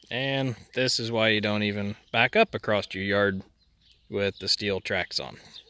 And this is why you don't even back up across your yard with the steel tracks on.